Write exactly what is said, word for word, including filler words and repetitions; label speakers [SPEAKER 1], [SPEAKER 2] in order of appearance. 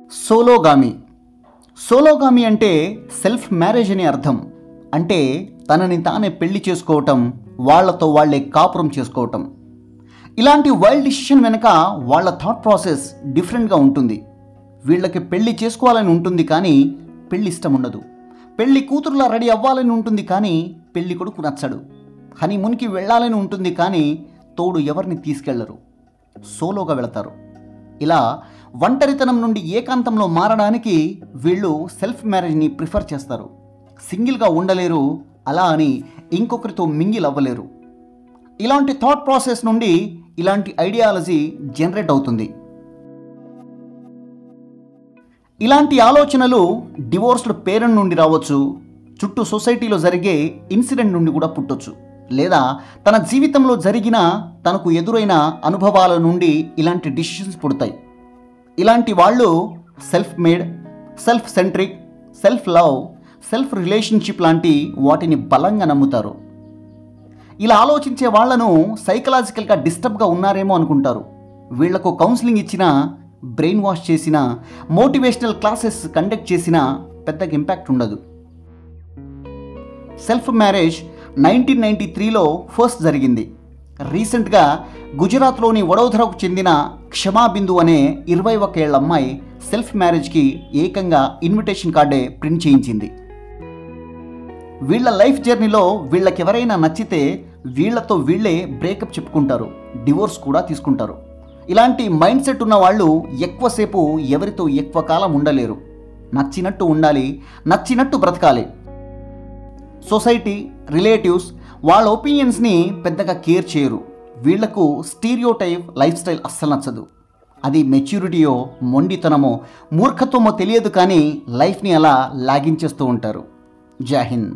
[SPEAKER 1] సోలోగామి. సోలోగామి అంటే self marriage అని అర్థం. అంటే తనని తానే పెళ్లి చేసుకోవటం, వాళ్లతో వాళ్లే కాపురం చేసుకోవటం. ఇలాంటి వైల్డ్ డిసిషన్ వెనక వాళ్ళ థాట్ ప్రాసెస్ డిఫరెంట్గా ఉంటుంది. వీళ్ళకి పెళ్లి చేసుకోవాలని ఉంటుంది కానీ పెళ్లి ఇష్టం ఉండదు. పెళ్లి కూతురులా రెడీ అవ్వాలని ఉంటుంది కానీ పెళ్లి కొడుకు నచ్చడు. హనీమూన్కి వెళ్ళాలని ఉంటుంది కానీ తోడు ఎవరిని తీసుకెళ్లరు, సోలోగా వెళతారు. ఇలా ఒంటరితనం నుండి ఏకాంతంలో మారడానికి వీళ్ళు సెల్ఫ్ మ్యారేజ్ని ప్రిఫర్ చేస్తారు. సింగిల్గా ఉండలేరు, అలా అని ఇంకొకరితో మింగిల్ అవ్వలేరు. ఇలాంటి థాట్ ప్రాసెస్ నుండి ఇలాంటి ఐడియాలజీ జనరేట్ అవుతుంది. ఇలాంటి ఆలోచనలు డివోర్స్డ్ పేరెంట్ నుండి రావచ్చు, చుట్టూ సొసైటీలో జరిగే ఇన్సిడెంట్ నుండి కూడా పుట్టొచ్చు, లేదా తన జీవితంలో జరిగిన తనకు ఎదురైన అనుభవాల నుండి ఇలాంటి డిసిషన్స్ పుడతాయి. ఇలాంటి వాళ్ళు self made, self centric, self love, self relationship లాంటి వాటిని బలంగా నమ్ముతారు. ఇలా ఆలోచించే వాళ్లను సైకలాజికల్గా డిస్టర్బ్గా ఉన్నారేమో అనుకుంటారు. వీళ్లకు కౌన్సిలింగ్ ఇచ్చిన, బ్రెయిన్ వాష్ చేసిన, మోటివేషనల్ క్లాసెస్ కండక్ట్ చేసిన పెద్దగా ఇంపాక్ట్ ఉండదు. సెల్ఫ్ మ్యారేజ్ నైన్టీన్ నైంటీ త్రీలో ఫస్ట్ జరిగింది. రీసెంట్గా గుజరాత్లోని వడోదరకు చెందిన క్షమాబిందు అనే ఇరవై ఒక్క ఏళ్ల అమ్మాయి సెల్ఫ్ మ్యారేజ్కి ఏకంగా ఇన్విటేషన్ కార్డే ప్రింట్ చేయించింది. వీళ్ళ లైఫ్ జర్నీలో వీళ్ళకి ఎవరైనా నచ్చితే వీళ్లతో వీళ్ళే బ్రేకప్ చెప్పుకుంటారు, డివోర్స్ కూడా తీసుకుంటారు. ఇలాంటి మైండ్ సెట్ ఉన్న వాళ్ళు ఎక్కువసేపు ఎవరితో ఎక్కువ కాలం ఉండలేరు. నచ్చినట్టు ఉండాలి, నచ్చినట్టు బ్రతకాలి. సొసైటీ, రిలేటివ్స్ వాళ్ళ ఒపీనియన్స్ని పెద్దగా కేర్ చేయరు. వీళ్లకు స్టీరియోటైప్ లైఫ్ స్టైల్ అస్సలు నచ్చదు. అది మెచ్యూరిటీయో, మొండితనమో, మూర్ఖత్వమో తెలియదు కానీ లైఫ్ని అలా లాగించేస్తూ ఉంటారు. జై హింద్.